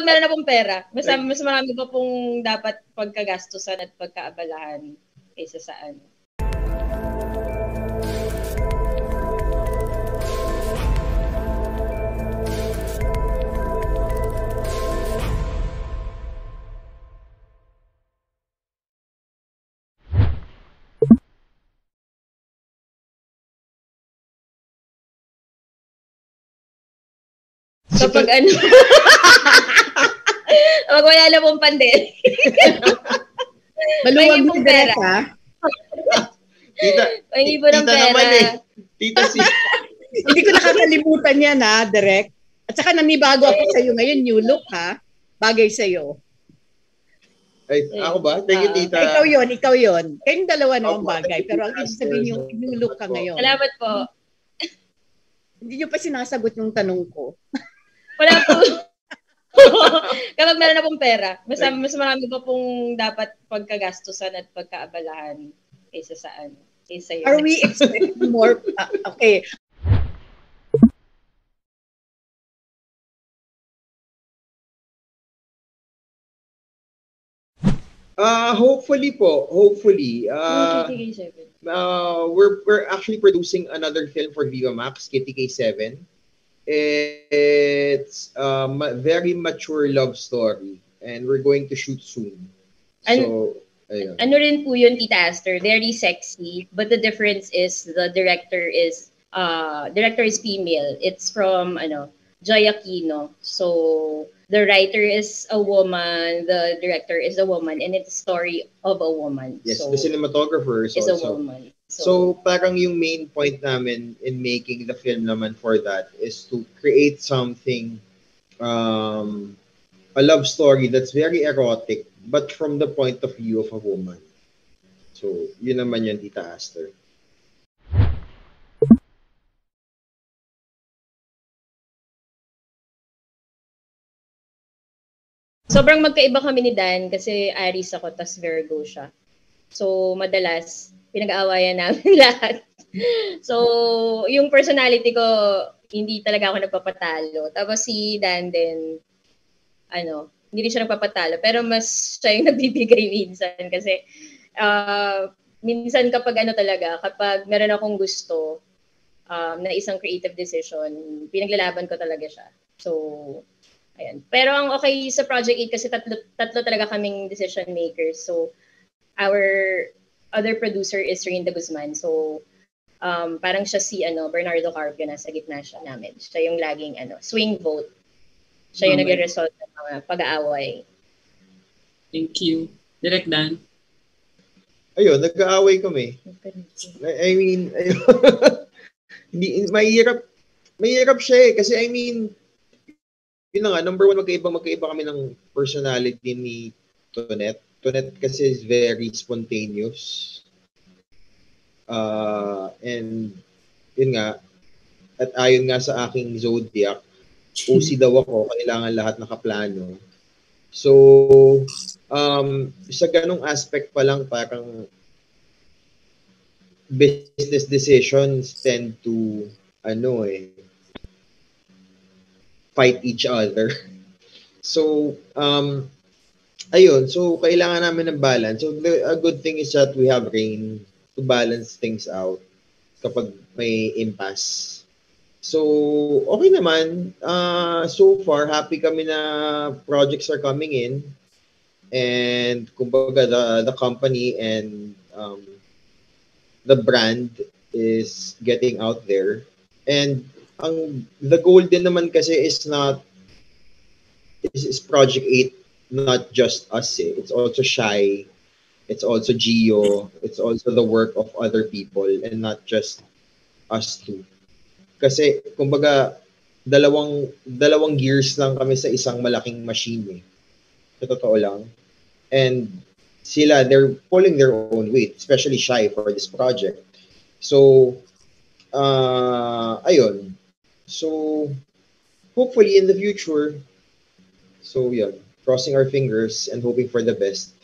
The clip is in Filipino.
Kapag meron na pong pera, mas marami pa pong dapat pagkagastusan at pagkaabalahan kaysa sa ano. Kapag ano, kapag wala na pong pandemic. Maluwag yung pera. Tita naman eh. Tita si... Hindi ko nakakalimutan yan ha, Direk. At saka nanibago ako sa'yo ngayon, new look ha. Bagay sa'yo. Ay, ako ba? Thank you, Tita. Ikaw yun. Kayong dalawa naman bagay. Pero ang ibig sabihin yung new look ka ngayon. Salamat po. Hindi nyo pa sinasagot yung tanong ko. Wala po. Kapag meron na pong pera, mas marami pa pong dapat pagkagastusan at pagkaabalahan kaysa sa ano. Kaysa yun. Are we expecting more? Okay. Hopefully po. Hopefully. We're actually producing another film for Viva Max, KTK7. It's a very mature love story and we're going to shoot soon. So, ayun. Ano rin po yun, Tita Aster? Very sexy, but the difference is the director is female. It's from Joy Aquino. So the writer is a woman, the director is a woman, and it's a story of a woman. Yes, so, the cinematographer is also a woman. So parang yung main point namin in making the film naman for that is to create something, a love story that's very erotic, but from the point of view of a woman. So yun naman yun, Tita Aster. Sobrang magkaiba kami ni Dan kasi Aries ako, tas Virgo siya. So madalas, pinag-aawayan namin lahat. So, yung personality ko, hindi talaga ako nagpapatalo. Tapos si Dan din, hindi rin siya nagpapatalo. Pero mas siya yung nagbibigay minsan. Kasi, minsan kapag kapag meron akong gusto na isang creative decision, pinaglalaban ko talaga siya. So, ayan. Pero ang okay sa Project 8 kasi tatlo talaga kaming decision makers. So, our other producer is Rinda Guzman. So, parang siya si Bernardo Carpio, nasa gitna siya namin. Siya yung laging swing vote. Siya yung nagre-resolve ng mga pag-aaway. Thank you. Direct Dan. Ayun, nag-aaway kami. I mean, hindi, mahirap siya eh. Kasi I mean, yun na nga, number one, magkaiba kami ng personality ni Antoinette. Antoinette kasi is very spontaneous. And yun nga, at ayon nga sa aking zodiac, OC daw ako, kailangan lahat nakaplano. So, sa ganong aspect pa lang, parang business decisions tend to, fight each other. So, ayun, so kailangan namin ng balance. So a good thing is that we have Rain to balance things out kapag may impasse. So, okay naman. So far, happy kami na projects are coming in. And kumbaga, the company and the brand is getting out there. And the goal din naman kasi is Project 8, not just us. It's also Shy. It's also Gio. It's also the work of other people and not just us two. Kasi, kumbaga, dalawang gears lang kami sa isang malaking machine eh. Sa totoo lang. And sila, they're pulling their own weight, especially Shy for this project. So, ayun. So, hopefully in the future, so yeah, crossing our fingers and hoping for the best.